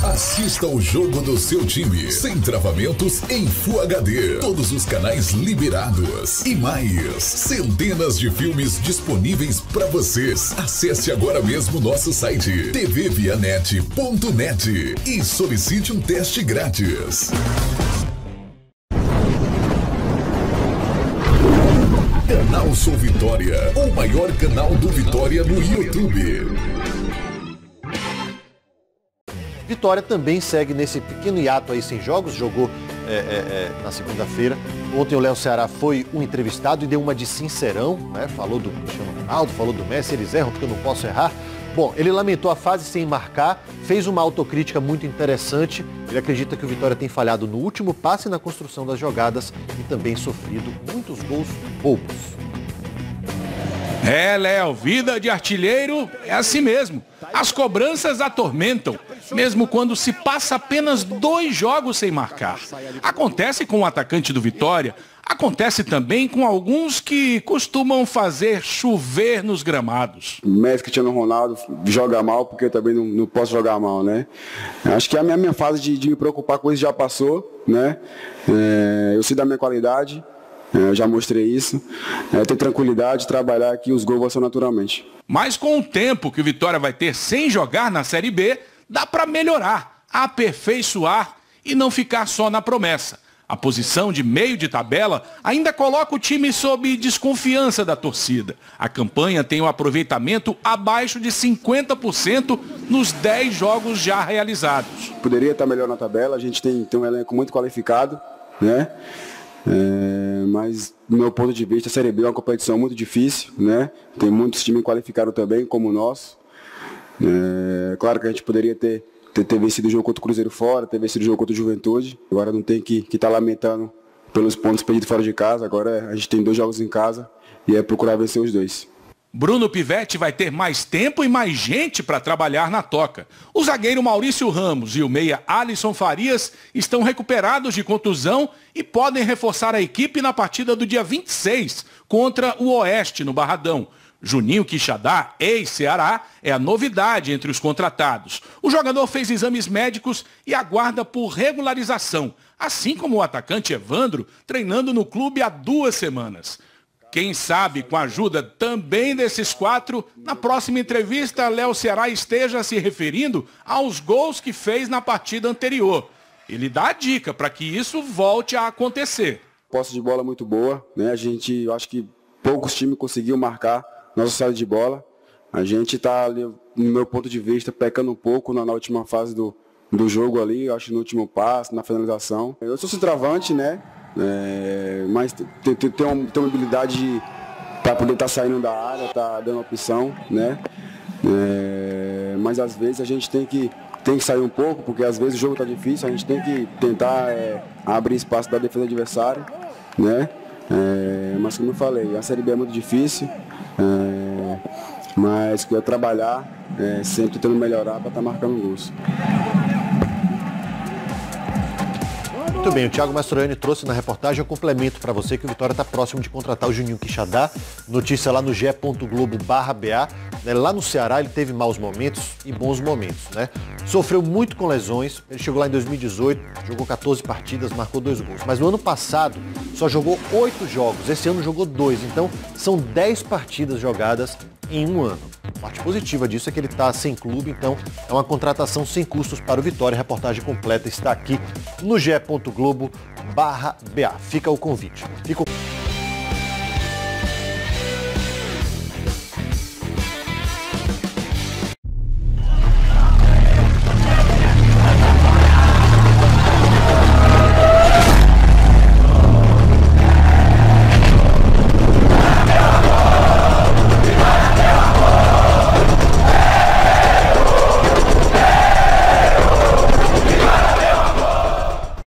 Assista o jogo do seu time, sem travamentos, em Full HD. Todos os canais liberados. E mais, centenas de filmes disponíveis para vocês. Acesse agora mesmo nosso site tvvianet.net e solicite um teste grátis. Canal Sou Vitória, o maior canal do Vitória no YouTube. Vitória também segue nesse pequeno hiato aí sem jogos, jogou na segunda-feira. Ontem o Léo Ceará foi um entrevistado e deu uma de sincerão, né? Falou do Cristiano Ronaldo, falou do Messi, eles erram porque eu não posso errar. Bom, ele lamentou a fase sem marcar, fez uma autocrítica muito interessante. Ele acredita que o Vitória tem falhado no último passe na construção das jogadas e também sofrido muitos gols bobos. Léo, vida de artilheiro é assim mesmo. As cobranças atormentam, mesmo quando se passa apenas 2 jogos sem marcar. Acontece com o atacante do Vitória, acontece também com alguns que costumam fazer chover nos gramados. Messi, Cristiano Ronaldo joga mal porque eu também não posso jogar mal, né? Acho que a minha fase de me preocupar com isso já passou, né? Eu sei da minha qualidade. Eu já mostrei isso. Ter tranquilidade, trabalhar que os gols vão ser naturalmente. Mas com o tempo que o Vitória vai ter sem jogar na Série B, dá para melhorar, aperfeiçoar e não ficar só na promessa. A posição de meio de tabela ainda coloca o time sob desconfiança da torcida. A campanha tem um aproveitamento abaixo de 50% nos 10 jogos já realizados. Poderia estar melhor na tabela, a gente tem um elenco muito qualificado, né? Mas, do meu ponto de vista, a Série B é uma competição muito difícil, né? Tem muitos times qualificados também, como o nosso. Claro que a gente poderia ter vencido o jogo contra o Cruzeiro fora, ter vencido o jogo contra o Juventude. Agora não tem que estar lamentando pelos pontos perdidos fora de casa. Agora a gente tem 2 jogos em casa e é procurar vencer os 2. Bruno Pivetti vai ter mais tempo e mais gente para trabalhar na toca. O zagueiro Maurício Ramos e o meia Alisson Farias estão recuperados de contusão e podem reforçar a equipe na partida do dia 26 contra o Oeste, no Barradão. Juninho Quixadá, ex-Ceará, é a novidade entre os contratados. O jogador fez exames médicos e aguarda por regularização, assim como o atacante Evandro, treinando no clube há 2 semanas. Quem sabe, com a ajuda também desses 4, na próxima entrevista, Léo Ceará esteja se referindo aos gols que fez na partida anterior. Ele dá a dica para que isso volte a acontecer. Posse de bola muito boa, né? Eu acho que poucos times conseguiram marcar nossa saída de bola. A gente está ali, no meu ponto de vista, pecando um pouco na última fase do jogo ali, eu acho no último passe, na finalização. Eu sou centroavante, né? Mas tem uma habilidade para poder estar saindo da área, tá dando opção, né? Mas às vezes a gente tem que sair um pouco, porque às vezes o jogo está difícil, a gente tem que tentar abrir espaço da defesa adversária, né? Mas como eu falei, a Série B é muito difícil, mas eu trabalhar, sempre tentando melhorar para estar marcando gols. Muito bem, o Thiago Mastroianni trouxe na reportagem o complemento para você que o Vitória está próximo de contratar o Juninho Quixadá. Notícia lá no ge.globo.ba. Lá no Ceará ele teve maus momentos e bons momentos, né? Sofreu muito com lesões, ele chegou lá em 2018, jogou 14 partidas, marcou 2 gols. Mas no ano passado só jogou 8 jogos, esse ano jogou 2, então são 10 partidas jogadas em um ano. A parte positiva disso é que ele está sem clube, então é uma contratação sem custos para o Vitória. A reportagem completa está aqui no ge.globo.ba. Fica o convite.